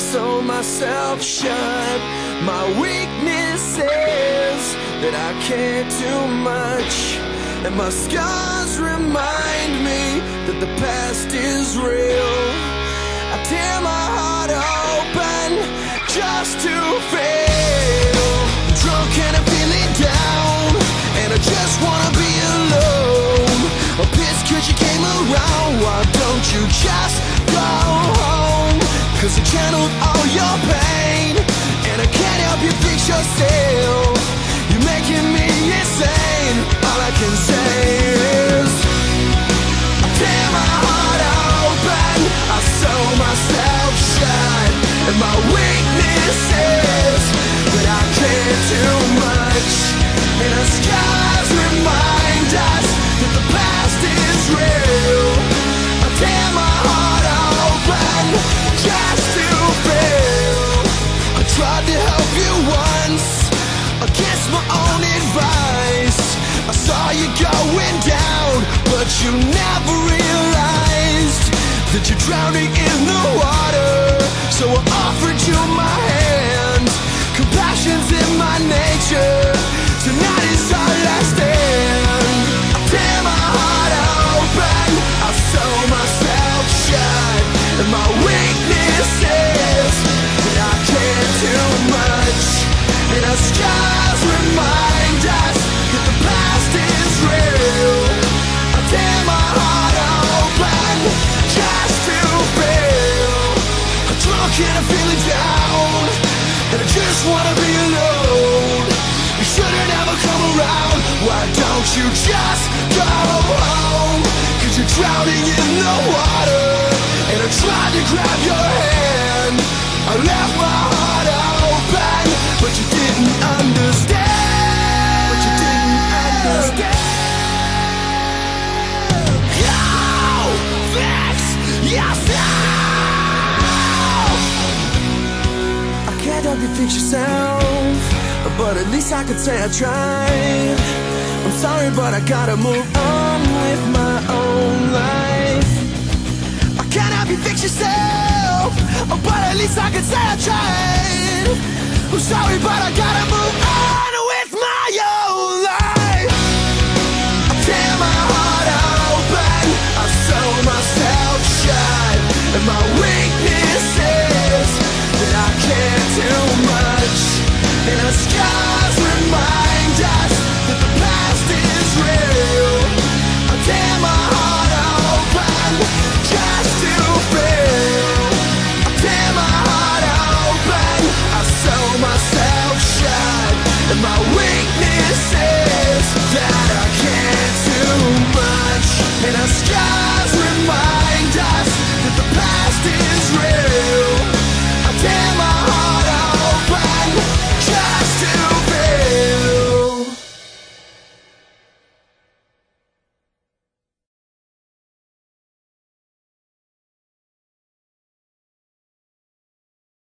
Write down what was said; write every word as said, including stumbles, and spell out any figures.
sew myself shut. My weakness is that I can't do much, and my scars remind me that the past is real. I tear my heart open just to fail. I'm drunk and I'm feeling down, and I just wanna be alone. I'm pissed cause you came around. Why don't you just go home? Cause I channeled all your pain, and I can't help you fix yourself. You're making me insane. All I can say is I tear my heart open, I sew myself shut, and my weakness is that I can't do much, and the scars remind us that the past is real. I tear my heart open just to fail. I tried to help you once against my own advice. I saw you going down, but you never realized that you're drowning in the water. So I offered you my hand. Compassion's in my nature. Tonight is our last stand. I tear my heart open, I sew myself shut, and my weakness is that I can't do much, and the scars remind us that the past is real. I tear my heart open just to fail. I'm drunk and I'm feeling down, and I just wanna be alone. You shouldn't ever come around. Why don't you just go home? Cause you're drowning in the water, and I tried to grab your hand. I left my heart open, but you didn't understand. But you didn't understand. Go fix yourself. I can't help you fix yourself, but at least I could say I tried. I'm sorry, but I gotta move on with my own life. I can't help you fix yourself, but at least I could say I tried. I'm sorry, but I gotta move on with my own life. I tear my heart open, I sew myself shut, and my weakness is that I can't do much, and the scars remind us that the past is real. I tear my heart open just to fail. I tear my heart open, I sew myself shut, and my weakness is that I can't do much, and the scars